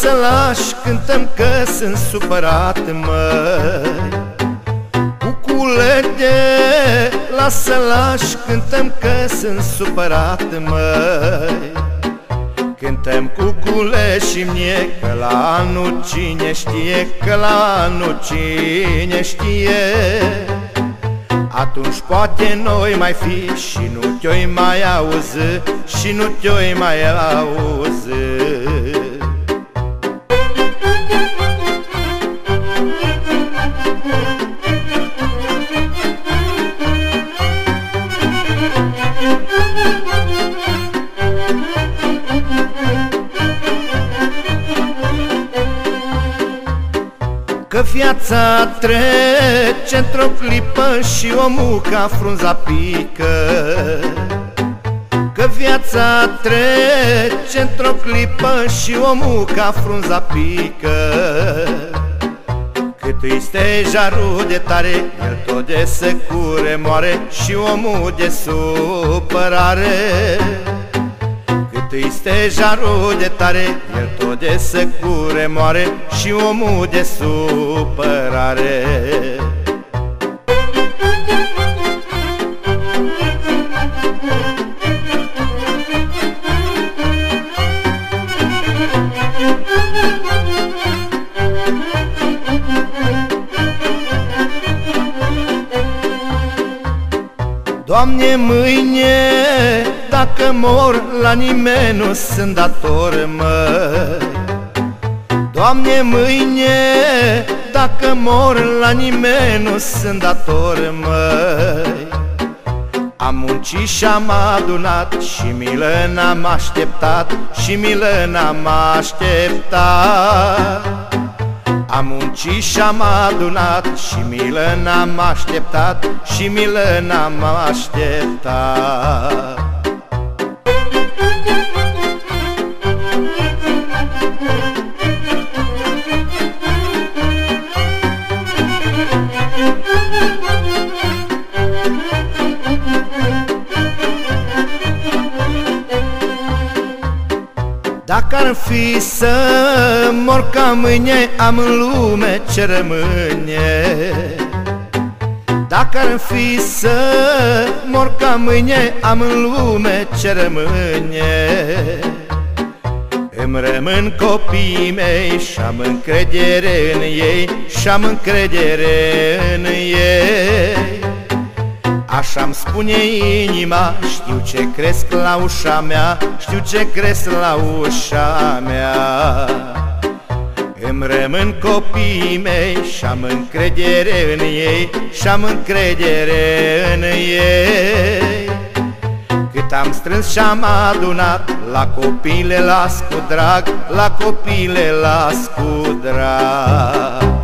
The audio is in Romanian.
lasă lași, cântăm că sunt supărat, măi. Cuculete, lasă lași, cântăm că sunt supărat, măi. Cântăm cucule și mie, că la anul cine știe, că la anul cine știe. Atunci poate noi mai fi și nu te-oi mai auzi, și nu te-oi mai auzi. Că viața trece într-o clipă și omul ca frunza pică. Că viața trece într-o clipă și omul ca frunza pică. Cât îi stejarul de tare, el tot de secure moare și omul de supărare. Cât îi stejarul de tare, el tot de secure moare și omul de supărare. Doamne, mâine, dacă mor, la nimeni nu sunt dator, măi. Doamne, mâine, dacă mor, la nimeni nu sunt dator, măi. Am muncit și-am adunat și milă n-am așteptat, și milă n-am așteptat. Am muncit și-am adunat și milă n-am așteptat, și milă n-am așteptat. Dacă ar fi să mor ca mâine, am în lume ce rămâne. Dacă ar fi să mor ca mâine, am în lume ce rămâne. Îmi rămân copiii mei și-am încredere în ei, și-am încredere în ei. Așa-mi spune inima, știu ce cresc la ușa mea, știu ce cresc la ușa mea. Îmi rămân copiii mei și-am încredere în ei, și-am încredere în ei. Cât am strâns și-am adunat, la copii le las cu drag, la copii le las cu drag.